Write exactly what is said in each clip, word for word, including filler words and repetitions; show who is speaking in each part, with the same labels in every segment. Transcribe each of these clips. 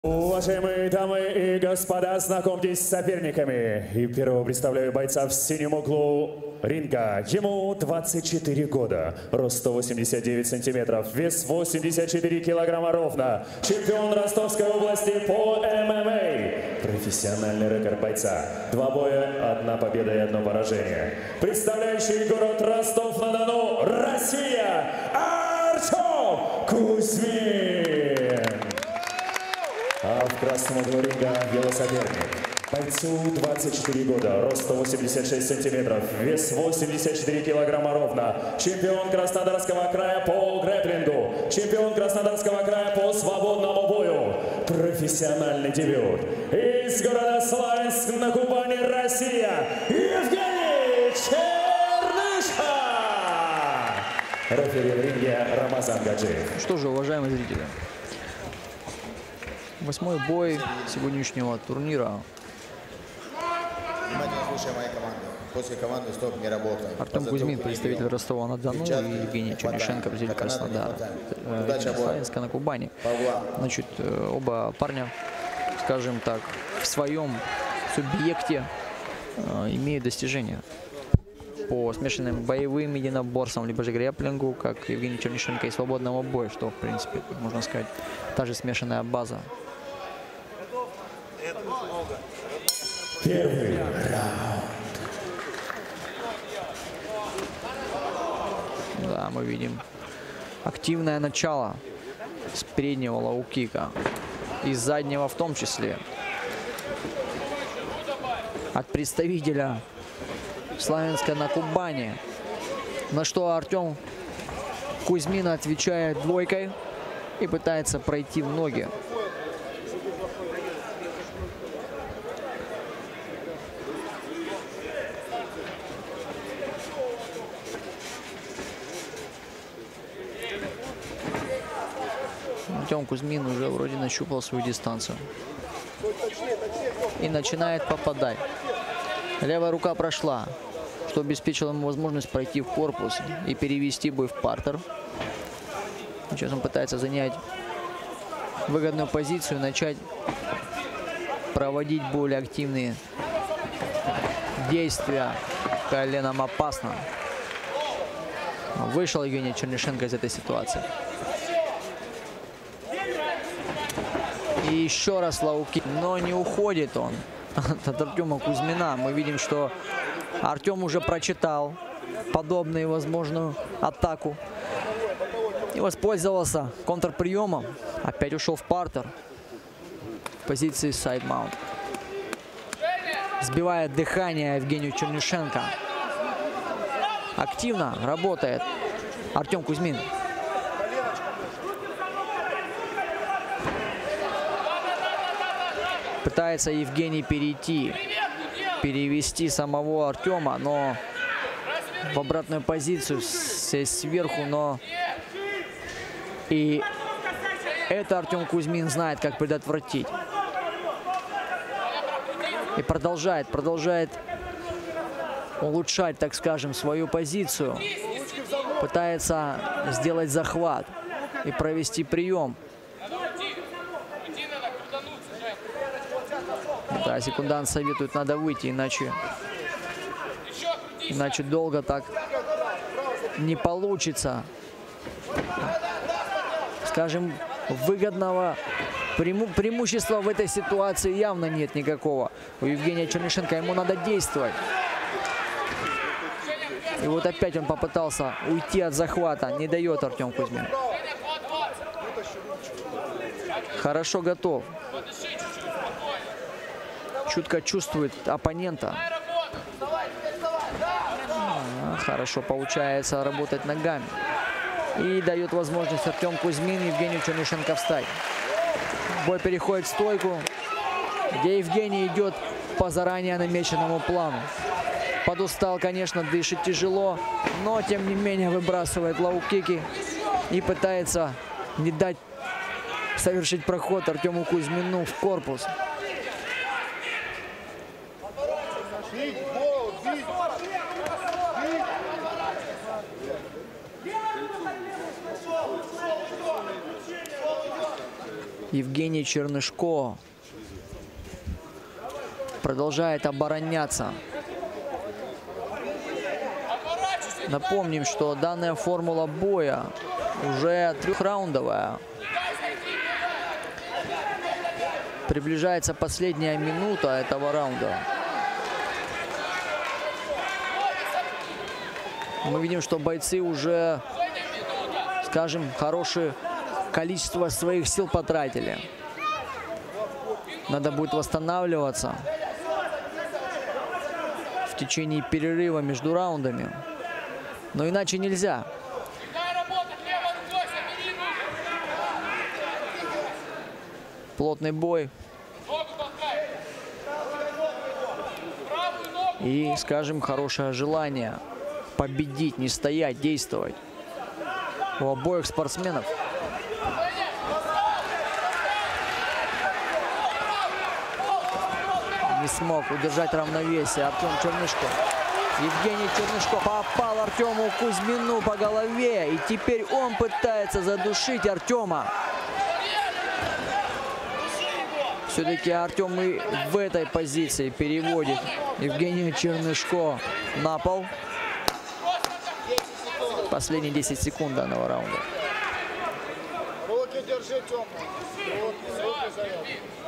Speaker 1: Уважаемые дамы и господа, знакомьтесь с соперниками. И первого представляю бойца в синем углу ринга. Ему двадцать четыре года, рост сто восемьдесят девять сантиметров, вес восемьдесят четыре килограмма ровно. Чемпион Ростовской области по эм эм а. Профессиональный рекорд бойца. Два боя, одна победа и одно поражение. Представляющий город Ростов-на-Дону, Россия, Артем Кузьмин. А в красном углу ринга его соперник. Бойцу двадцать четыре года, рост сто восемьдесят шесть сантиметров, вес восемьдесят четыре килограмма ровно. Чемпион Краснодарского края по грэпплингу, чемпион Краснодарского края по свободному бою. Профессиональный дебют. Из города Славянск на Кубани, Россия, Евгений Чернышка. Рефери в ринге Рамазан Гаджиев.
Speaker 2: Что же, уважаемые зрители, восьмой бой сегодняшнего турнира. Артем Кузьмин, представитель Ростова-на-Дону, и Евгений Чернышенко, представитель Краснодара, Славянска на Кубани. Значит, оба парня, скажем так, в своем субъекте имеют достижения по смешанным боевым единоборствам, либо же грэпплингу, как Евгений Чернышенко, и свободного боя, что, в принципе, можно сказать, та же смешанная база.
Speaker 1: Первый раунд.
Speaker 2: Да, мы видим активное начало с переднего лоу-кика, и заднего в том числе. От представителя Славянска на Кубани. На что Артем Кузьмин отвечает двойкой и пытается пройти в ноги. Артем Кузьмин уже вроде нащупал свою дистанцию и начинает попадать. Левая рука прошла, что обеспечило ему возможность пройти в корпус и перевести бой в партер. Сейчас он пытается занять выгодную позицию, начать проводить более активные действия коленом опасно. Вышел Евгений Чернышенко из этой ситуации. И еще раз лоу-кик, но не уходит он от Артема Кузьмина. Мы видим, что Артем уже прочитал подобную возможную атаку и воспользовался контрприемом. Опять ушел в партер в позиции сайд-маунт. Сбивает дыхание Евгению Чернышенко. Активно работает Артем Кузьмин. Пытается Евгений перейти, перевести самого Артема, но в обратную позицию, сверху, но и это Артем Кузьмин знает, как предотвратить. И продолжает, продолжает улучшать, так скажем, свою позицию. Пытается сделать захват и провести прием. Да, секундант советует, надо выйти, иначе, иначе долго так не получится. Скажем, выгодного преиму преимущества в этой ситуации явно нет никакого. У Евгения Чернышенко, ему надо действовать. И вот опять он попытался уйти от захвата, не дает Артем Кузьмин. Хорошо готов. Чутко чувствует оппонента. А, хорошо получается работать ногами. И дает возможность Артем Кузьмин Евгению Чернышенко встать. Бой переходит в стойку, где Евгений идет по заранее намеченному плану. Подустал, конечно, дышит тяжело, но тем не менее выбрасывает лоу-кики и пытается не дать совершить проход Артему Кузьмину в корпус. Евгений Чернышко продолжает обороняться. Напомним, что данная формула боя уже трехраундовая. Приближается последняя минута этого раунда. Мы видим, что бойцы уже, скажем, хорошее количество своих сил потратили. Надо будет восстанавливаться в течение перерыва между раундами. Но иначе нельзя. Плотный бой. И, скажем, хорошее желание победить, не стоять, действовать у обоих спортсменов. Не смог удержать равновесие Артем Чернышко. Евгений Чернышко попал Артему Кузьмину по голове. И теперь он пытается задушить Артема. Все-таки Артем и в этой позиции переводит Евгения Чернышко на пол. Последние десять секунд данного раунда.
Speaker 3: Руки держи, Тёма. Руки, руки завел.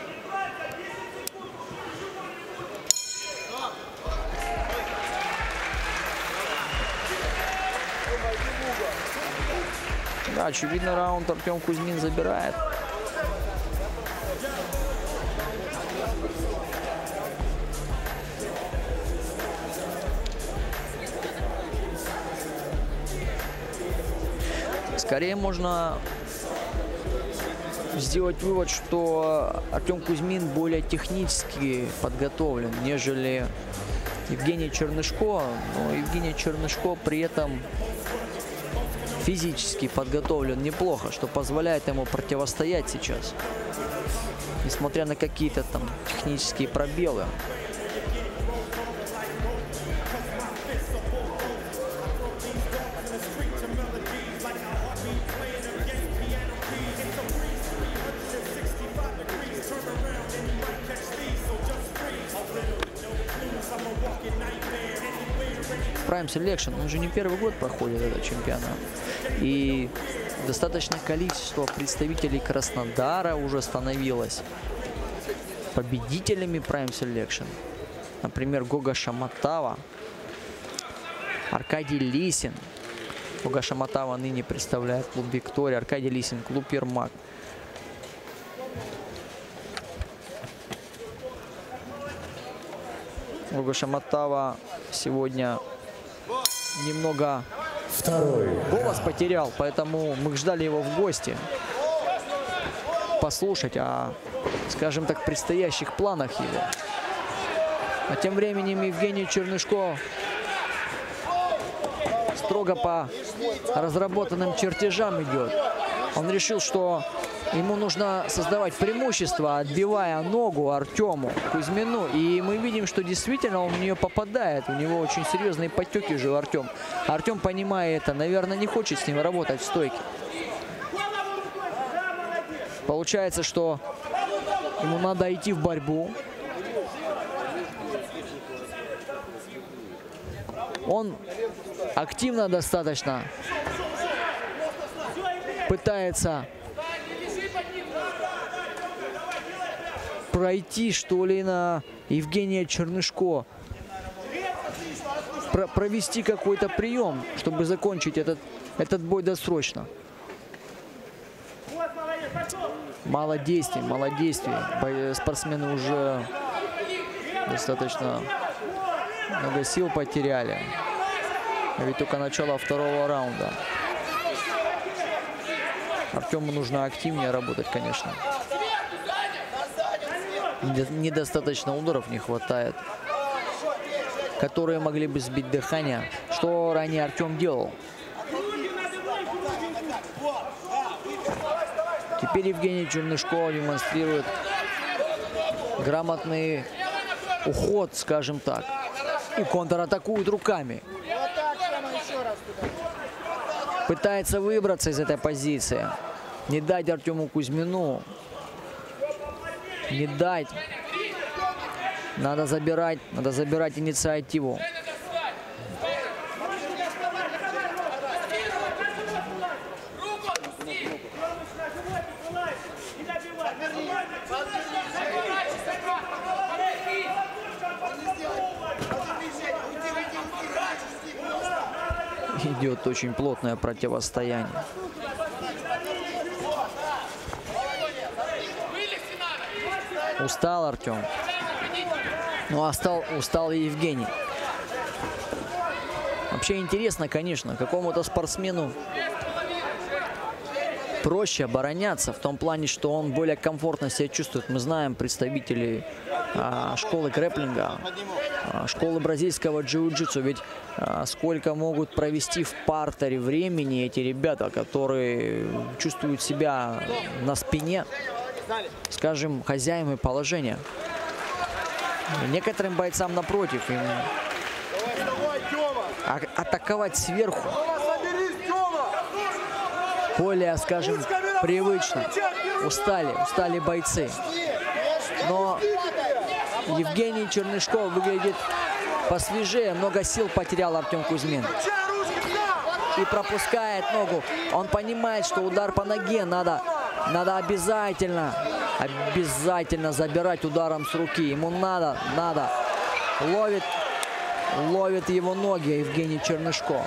Speaker 2: Да, очевидно, раунд Артем Кузьмин забирает. Скорее можно сделать вывод, что Артем Кузьмин более технически подготовлен, нежели Евгений Чернышко. Но Евгений Чернышко при этом физически подготовлен неплохо, что позволяет ему противостоять сейчас, несмотря на какие-то там технические пробелы. Prime Selection, он же не первый год проходит этот чемпионат. И достаточное количество представителей Краснодара уже становилось победителями Prime Selection. Например, Гога Шаматава, Аркадий Лисин. Гога Шаматава ныне представляет клуб Виктория, Аркадий Лисин, клуб Ермак. Гога Шаматава сегодня немного
Speaker 1: Второй.
Speaker 2: голос потерял, поэтому мы ждали его в гости послушать о, скажем так, предстоящих планах его. А тем временем Евгений Чернышко строго по разработанным чертежам идет. Он решил, что ему нужно создавать преимущество, отбивая ногу Артему Кузьмину. И мы видим, что действительно он в нее попадает. У него очень серьезные подтеки уже у Артема. Артем, понимая это, наверное, не хочет с ним работать в стойке. Получается, что ему надо идти в борьбу. Он активно достаточно пытается пройти, что ли, на Евгения Чернышко, Про провести какой-то прием, чтобы закончить этот, этот бой досрочно. Мало действий, мало действий. Спортсмены уже достаточно много сил потеряли. Ведь только начало второго раунда. Артему нужно активнее работать, конечно. Недостаточно ударов не хватает, которые могли бы сбить дыхание, что ранее Артем делал. Теперь Евгений Чернышко демонстрирует грамотный уход, скажем так, и контратакует руками. Пытается выбраться из этой позиции, не дать Артему Кузьмину Не дать. Надо забирать, надо забирать инициативу. Идет очень плотное противостояние. Устал Артем. Ну, а стал, устал и Евгений. Вообще интересно, конечно, какому-то спортсмену проще обороняться в том плане, что он более комфортно себя чувствует. Мы знаем представителей а, школы грэпплинга, а, школы бразильского джиу-джитсу. Ведь а, сколько могут провести в партере времени эти ребята, которые чувствуют себя на спине, скажем, хозяевами положения. И некоторым бойцам, напротив, им а атаковать сверху более, скажем, привычно. Устали, устали бойцы. Но Евгений Чернышков выглядит посвежее. Много сил потерял Артем Кузьмин. И пропускает ногу. Он понимает, что удар по ноге надо, надо обязательно, обязательно забирать ударом с руки. Ему надо, надо. Ловит, ловит его ноги Евгений Чернышков.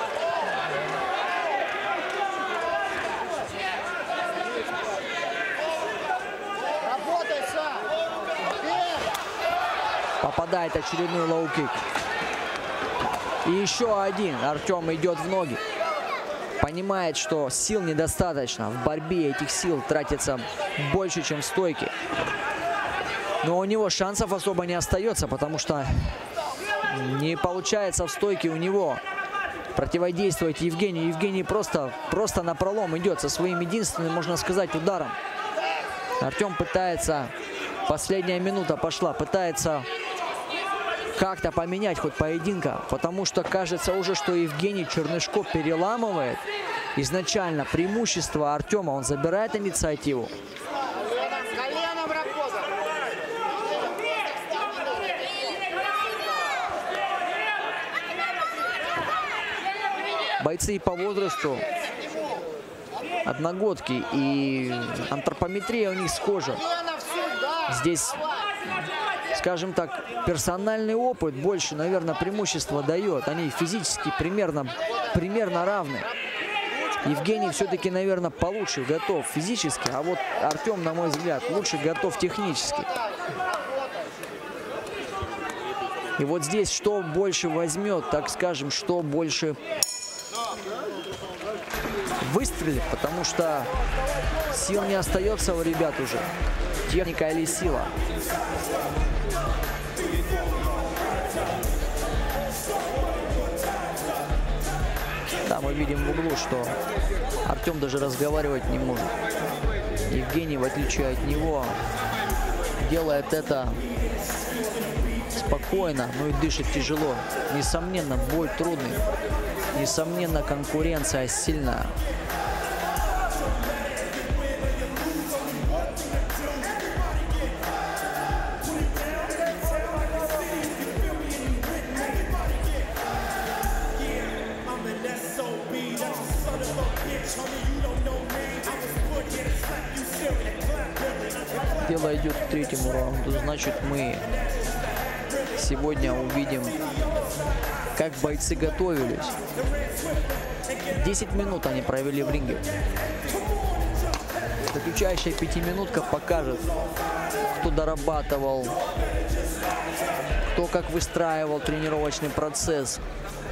Speaker 2: Попадает очередной лоу-кик. И еще один. Артем идет в ноги. Понимает, что сил недостаточно. В борьбе этих сил тратится больше, чем в стойке. Но у него шансов особо не остается, потому что не получается в стойке у него противодействовать Евгению. Евгений просто, просто напролом идет со своим единственным, можно сказать, ударом. Артем пытается, последняя минута пошла, пытается как-то поменять ход поединка, потому что кажется уже, что Евгений Чернышков переламывает изначально преимущество Артема. Он забирает инициативу. Бойцы и по возрасту одногодки, и антропометрия у них схожа. Здесь, скажем так, персональный опыт больше, наверное, преимущество дает. Они физически примерно, примерно равны. Евгений все-таки, наверное, получше готов физически, а вот Артем, на мой взгляд, лучше готов технически. И вот здесь что больше возьмет, так скажем, что больше выстрелит, потому что сил не остается у ребят уже. Техника или сила. Да, мы видим в углу, что Артем даже разговаривать не может. Евгений, в отличие от него, делает это спокойно, но и дышит тяжело. Несомненно, бой трудный. Несомненно, конкуренция сильная. Дело идет к третьему раунду. Значит, мы сегодня увидим, как бойцы готовились. десять минут они провели в ринге. Заключающая пятиминутка покажет, кто дорабатывал, кто как выстраивал тренировочный процесс.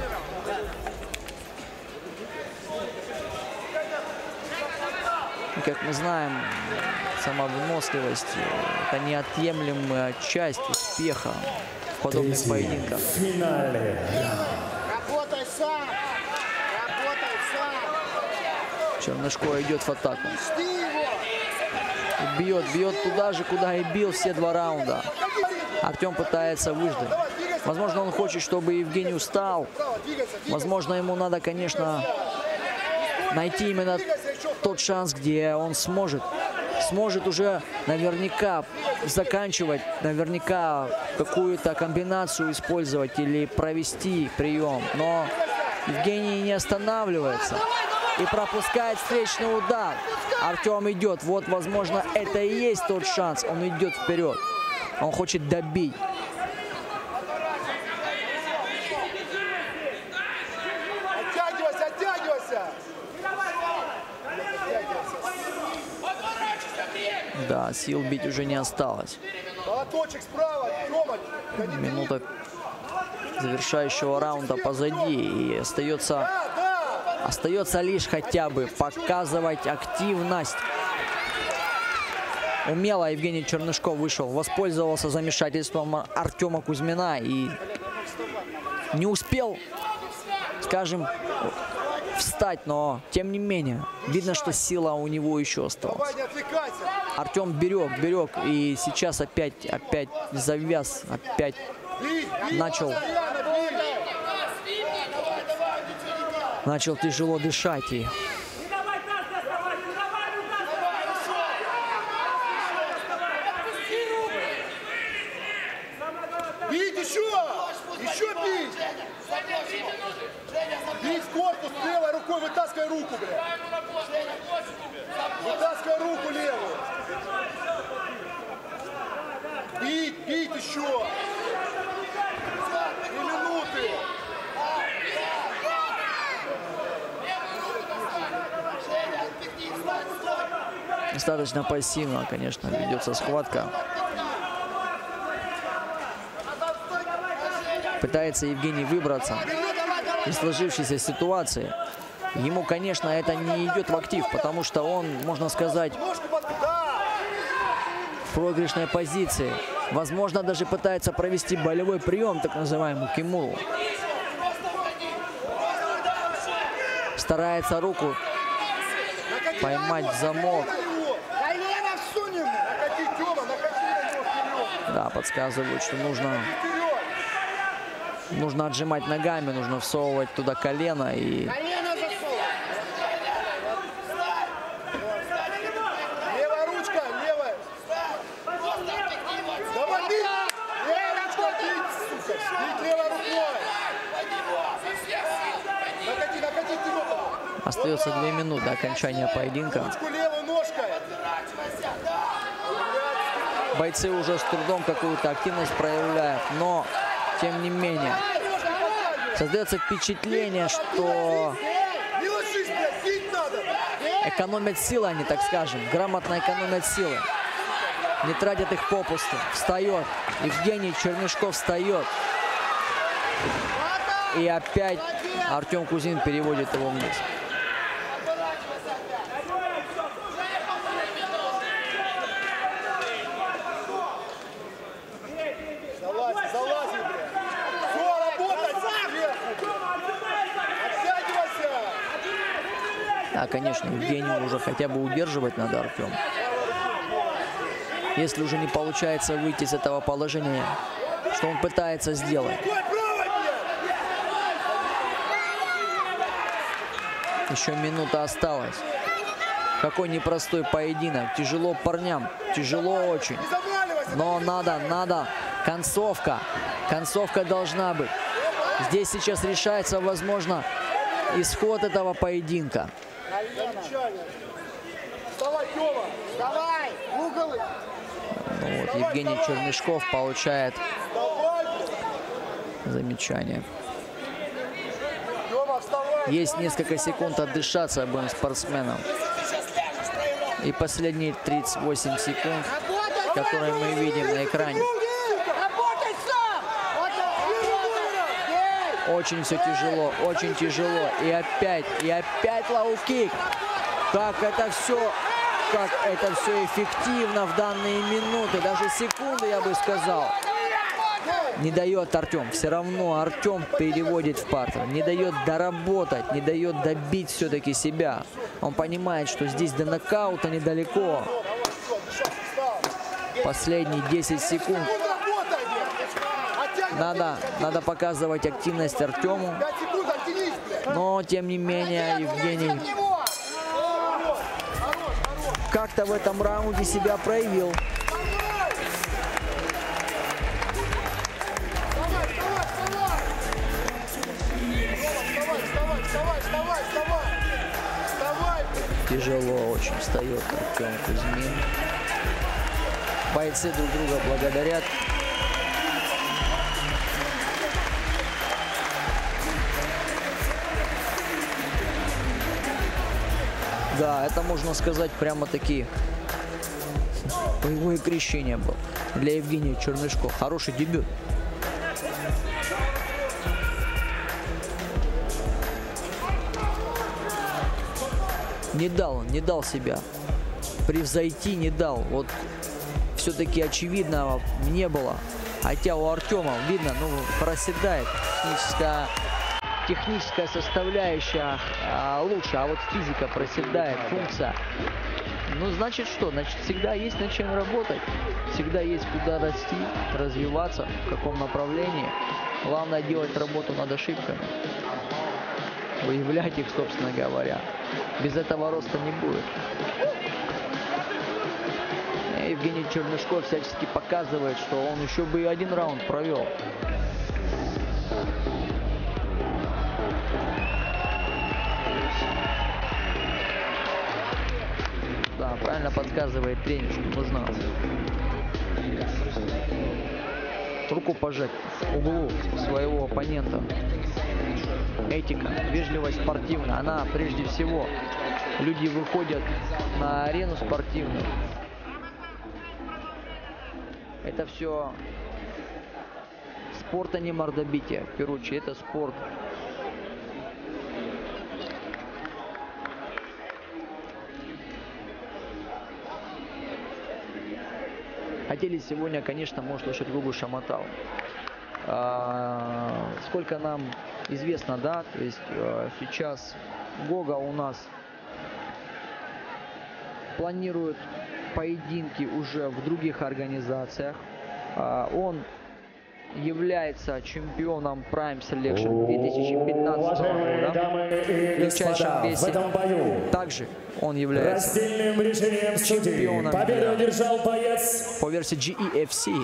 Speaker 2: И, как мы знаем, сама выносливость – это неотъемлемая часть успеха в подобных поединках.
Speaker 1: Финале.
Speaker 3: Работай сам! Работай сам!
Speaker 2: Чернышков идет в атаку.
Speaker 3: Жди его!
Speaker 2: Бьет, бьет туда же, куда и бил все два раунда. Артем пытается выждать. Возможно, он хочет, чтобы Евгений устал. Возможно, ему надо, конечно, найти именно тот шанс, где он сможет сможет уже наверняка заканчивать, наверняка какую-то комбинацию использовать или провести прием. Но Евгений не останавливается и пропускает встречный удар. Артем идет. Вот, возможно, это и есть тот шанс. Он идет вперед. Он хочет добить.
Speaker 4: Оттягивайся, оттягивайся!
Speaker 2: Да, сил бить уже не осталось.
Speaker 4: Молоточек справа, Тёма!
Speaker 2: Минута завершающего раунда позади. И остается, остается лишь хотя бы показывать активность. Умело Евгений Чернышков вышел, воспользовался замешательством Артема Кузьмина и не успел, скажем, встать, но тем не менее видно, что сила у него еще осталась. Артем берег, берег и сейчас опять, опять завяз, опять начал, начал тяжело дышать. И
Speaker 4: бить еще! Еще бить! Бить в корпус левой рукой, вытаскивай руку, блядь! Вытаскивай руку левую! Бить, бить еще! Три минуты!
Speaker 2: достаточно пассивно, конечно, ведется схватка. Пытается Евгений выбраться из сложившейся ситуации. Ему, конечно, это не идет в актив, потому что он, можно сказать, в проигрышной позиции. Возможно, даже пытается провести болевой прием, так называемый кимуру. Старается руку поймать в замок. Да, подсказывают, что нужно, нужно отжимать ногами, нужно всовывать туда колено и... Остается две минуты до окончания поединка. Бойцы уже с трудом какую-то активность проявляют, но тем не менее создается впечатление, что экономят силы они, так скажем, грамотно экономят силы, не тратят их попусту. Встает Евгений Чернышков, встает, и опять Артем Кузьмин переводит его вниз. Да, конечно, Евгению уже хотя бы удерживать надо Артем. Если уже не получается выйти из этого положения, что он пытается сделать? Еще минута осталась. Какой непростой поединок. Тяжело парням, тяжело очень. Но надо, надо. Концовка. Концовка должна быть. Здесь сейчас решается, возможно, исход этого поединка.
Speaker 4: Вставай, Тёма! Вставай! Угол!
Speaker 2: Ну вот, Евгений Чернышков получает замечание. Есть несколько секунд отдышаться обоим спортсменам. И последние тридцать восемь секунд, которые мы видим на экране. Очень все тяжело, очень тяжело. И опять, и опять лоу-кик. Как это все, как это все эффективно в данные минуты, даже секунды, я бы сказал. Не дает Артем, все равно Артем переводит в партер, не дает доработать, не дает добить все-таки себя. Он понимает, что здесь до нокаута недалеко. Последние десять секунд. Надо, надо показывать активность Артему, но тем не менее Евгений как-то в этом раунде себя проявил.
Speaker 4: Вставай, вставай, вставай! Вставай!
Speaker 2: Тяжело очень встает Артем Кузьмин. Бойцы друг друга благодарят. Да, это можно сказать прямо-таки боевое крещение было для Евгения Чернышко. Хороший дебют. Не дал, не дал себя превзойти, не дал. Вот все-таки очевидно не было. Хотя у Артема видно, ну, проседает техническая, техническая составляющая а, лучше, а вот физика проседает, функция. Ну, значит что? Значит, всегда есть над чем работать. Всегда есть куда расти, развиваться, в каком направлении. Главное делать работу над ошибками. Выявлять их, собственно говоря. Без этого роста не будет. Евгений Чернышко всячески показывает, что он еще бы и один раунд провел. Да, правильно подсказывает тренер, что нужно руку пожать в углу своего оппонента. Этика, вежливость спортивная, она прежде всего. Люди выходят на арену спортивную. Это все спорт, а не мордобитие. В первую очередь, это спорт. Хотели сегодня, конечно, может, слушать Гугу Шаматау. А, сколько нам известно, да, то есть а, сейчас Гога у нас планирует поединки уже в других организациях. А, он является чемпионом Prime Selection две тысячи пятнадцатого года в легчайшем весе. Также он является чемпионом
Speaker 1: победу одержал боец
Speaker 2: по версии джи и эф си.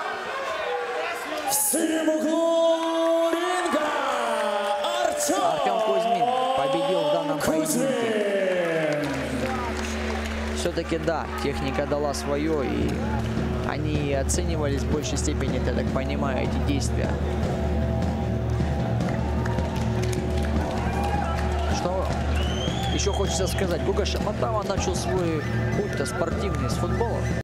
Speaker 1: В синем углу ринга Артем,
Speaker 2: Артем Кузьмин победил в данном поединке. Все-таки да, техника дала свое, и они оценивались в большей степени, я так понимаю, эти действия. Что еще хочется сказать? Гуга Шаматау начал свой путь-то спортивный с футбола.